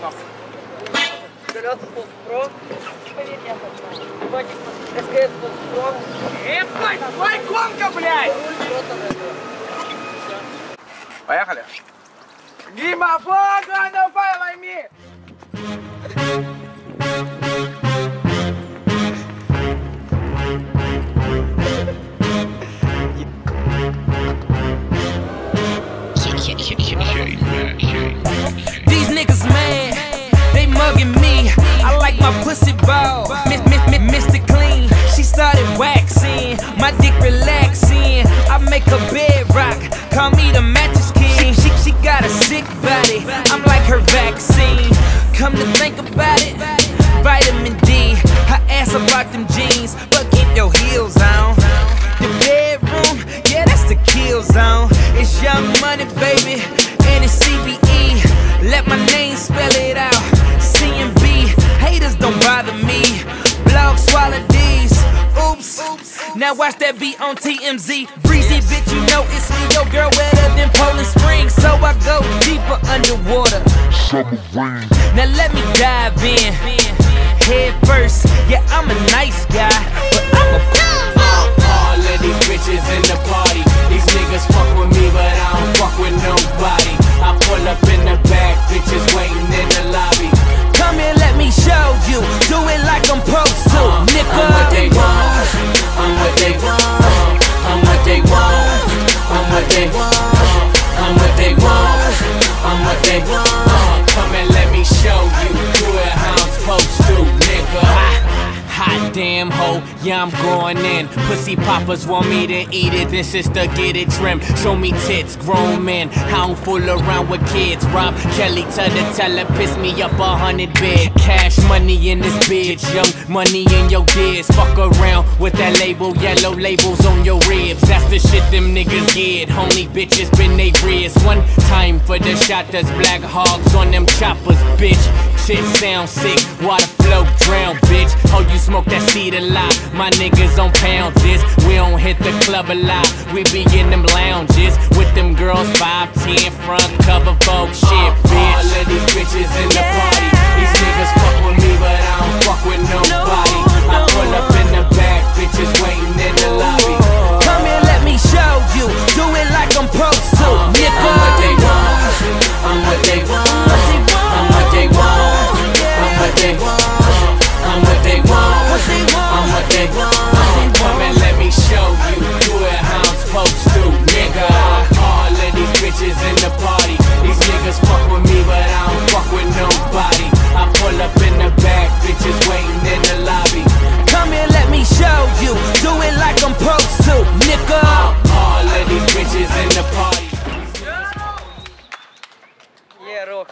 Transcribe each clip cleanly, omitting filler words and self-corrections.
Колеса полспро. Поверь, я хочу. Ебать, СКС полспро. Ебать, давай гонка, блядь! Поехали. Дима, флага, давай, лайми! These niggas mad, they mugging me. I like my pussy ball, Mr. Clean. She started waxing, my dick relaxing. I make her bed rock, call me the mattress king. She got a sick body, I'm like her vaccine. Come to think about it, vitamin D. Her ass about them jeans, but keep your heels on. The bedroom, yeah, that's the kill zone. It's Young Money, baby, and it's CBE. Let my name spell it out, C&B. Haters don't bother me, blog swallow these. Oops, now watch that beat on TMZ. Breezy, bitch, you know it's me. Your girl wetter than Poland Springs, so I go deeper underwater. Now let me dive in, head first. Yeah, I'm a nice guy, but I'm a all of these bitches in the party. These niggas fuck with me, but I don't fuck with nobody. I pull up in the back, bitches waiting in the lobby. Come here, let me show you. Do it like I'm supposed to, nigga. I'm what they want. I'm what they want. I'm what they want. I'm what they want. I'm what they want. I'm what they want. Come and let me show you. Do it how I'm supposed to, nigga. Hot damn hoe, yeah, I'm going in. Pussy poppers want me to eat it, then sister get it trimmed. Show me tits, grown men. I don't fool around with kids. Rob Kelly to the teller, piss me up 100 bid. Cash money in this bitch, young money in your dids. Fuck around with that label, yellow labels on your ribs. That's the shit them niggas get. Only bitches been they ribs. One time for the shot, that's black hogs on them choppers, bitch. Shit sound sick, water flow drown, bitch. Oh, you smoke that seed a lot. My niggas on pound this. We don't hit the club a lot. We be in them lounges with them girls 5'10", front cover Vogue shit, bitch. All of these bitches in the party. These niggas fuck with me, but I don't fuck with nobody. I pull up in the back, bitches waiting in the lobby. Come here, let me show you. Do it like I'm supposed to, nigga. I'm what they want. I'm what they want. I'm what they want. I'm what they want. I'm what they want. I'm what they want. Come and let me show you. Do it how I'm supposed to, nigga. All of these bitches in the party. These niggas fuck with me, but I don't fuck with nobody. I pull up in the back, bitches waiting in the lobby. Come here, let me show you. Do it like I'm supposed to, nigga. All of these bitches in the party. Yeah, rock.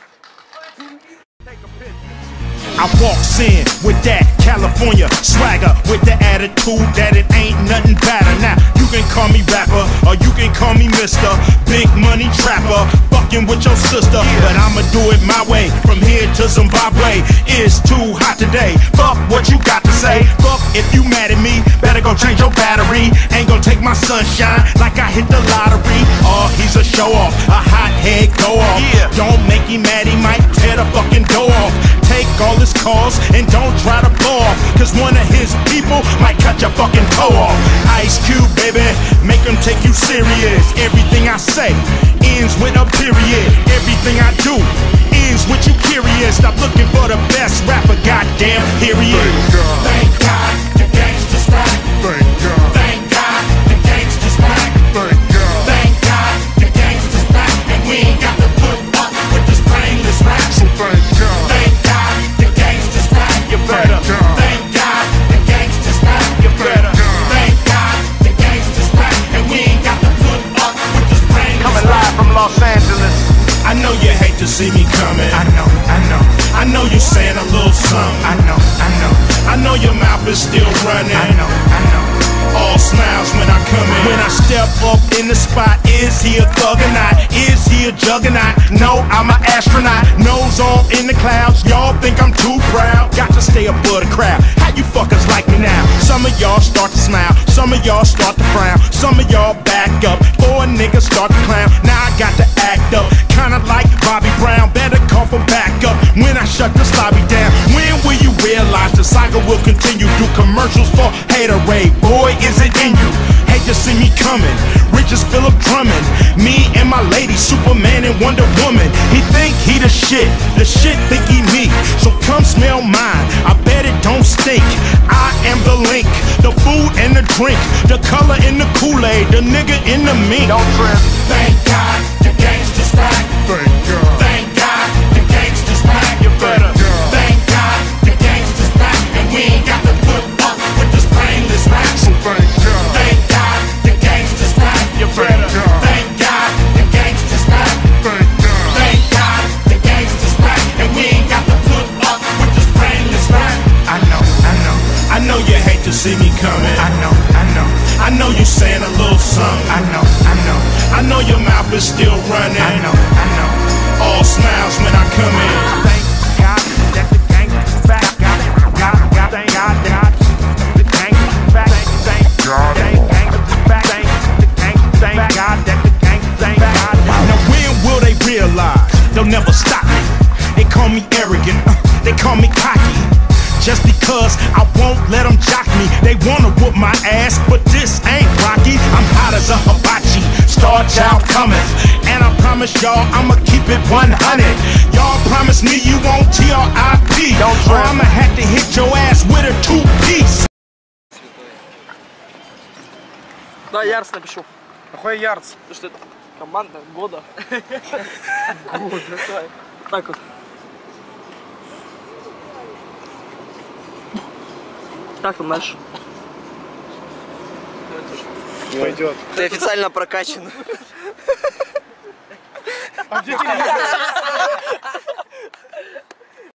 I walks in with that California swagger, with the attitude that it ain't nothing better. Now you can call me rapper, or you can call me Mr. Big Money Trapper, fucking with your sister. But I'ma do it my way, from here to Zimbabwe. It's too hot today, fuck what you got to say. Fuck if you mad at me, better go change your battery. Ain't gonna take my sunshine like I hit the lottery. Oh, he's a show off, a hothead go off. Don't make him mad, he might tear the fucking door off. Take all his calls and don't try to blow off, cause one of his people might cut your fucking toe off. Ice Cube, baby, make him take you serious. Everything I say ends with a period. Everything I do ends with you curious. Stop looking for the best rapper, goddamn, here he is. Thank God the gangsta's back. Thank God. Thank God the gangsta's back. Thank God. Thank God the gangsta's back. And we ain't got to put up with this brainless rap. So thank God. Thank God the gangsta's back. You better. Thank God the gangsta's back. You better. Thank God the gangsta's back. And we ain't got to put up with this brainless rap. Coming live from Los Angeles. I know you hate to see me coming. I know, I know. I know you saying a little something. I know, I know. I know your mouth is still running. I know, I know. All smiles when I come in. When I step up in the spot, is he a thug or not? Is he a juggernaut? No, I'm an astronaut. Nose on in the clouds. Y'all think I'm too proud? Got to stay above the crowd. How you fuckers like me now? Some of y'all start to smile. Some of y'all start to frown. Some of y'all back up. 4 niggas start to clown. Now I got to act up. Kinda like Bobby Brown. Better call for back. back up when I shut this lobby down. When will you realize the saga will continue? Do commercials for haterade, boy, is it in you? Hate to see me coming, rich as Philip Drummond. Me and my lady, Superman and Wonder Woman. He think he the shit think he me. So come smell mine, I bet it don't stink. I am the link, the food and the drink, the color in the Kool-Aid, the nigga in the mink. Don't trip. Thank God the gangsta's back. Thank God. Thank God the gangsta's back. You better. Thank God the gangsta's back, and we ain't got to put up with this brainless rap. So thank God. Thank God the gangsta's back. You better. Thank God the gangsta's back. Thank God. Thank God the gangsta's back, and we ain't got to put up with this brainless rap. I know you hate to see me coming. I know you saying a little something. I know your mouth is still running. All smiles when I come in. Thank God that the gangsta's back. Thank God that the gangsta's back. Thank God that the gangsta's back. Thank God that the gangsta's back. Now when will they realize they'll never stop me? They call me arrogant, they call me cocky. Just because I won't let them jock me. They wanna whoop my ass, but this ain't Rocky. I'm hot as a hibachi, Star Child coming. And I promise y'all I'ma keep it 100. Y'all promise me you won't TRIP, or I'ma have to hit your ass with a 2-piece. Да, Ярц напишу. Какой ярц? Потому что это команда года. Так вот. Как там дальше? Пойдет. Ты официально прокачан. А где телевизор?